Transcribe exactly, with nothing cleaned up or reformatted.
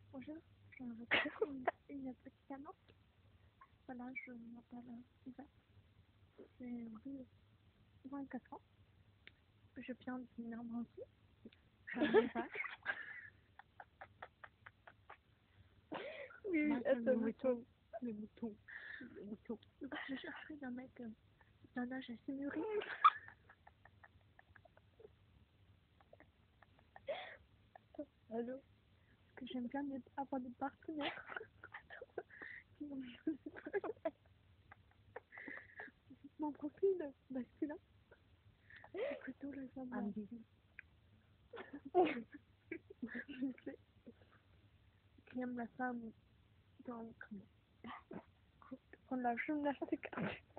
Bonjour, je m'appelle une, une petite annonce. Voilà, je m'appelle Isa. J'ai vingt-quatre ans. Je viens du Normandie. J'ai un élevage. Oui, Moi, oui, j'aime attends, les moutons. les moutons. Les moutons. Je chercherai un mec euh, d'un âge assez mûri. Allô? Parce que j'aime bien des- avoir des partenaires. qui m'ont- Mon profil masculin, c'est plutôt le genre Ah, de- oui. je sais, qui aime la femme dans comment prendre la gymnastique.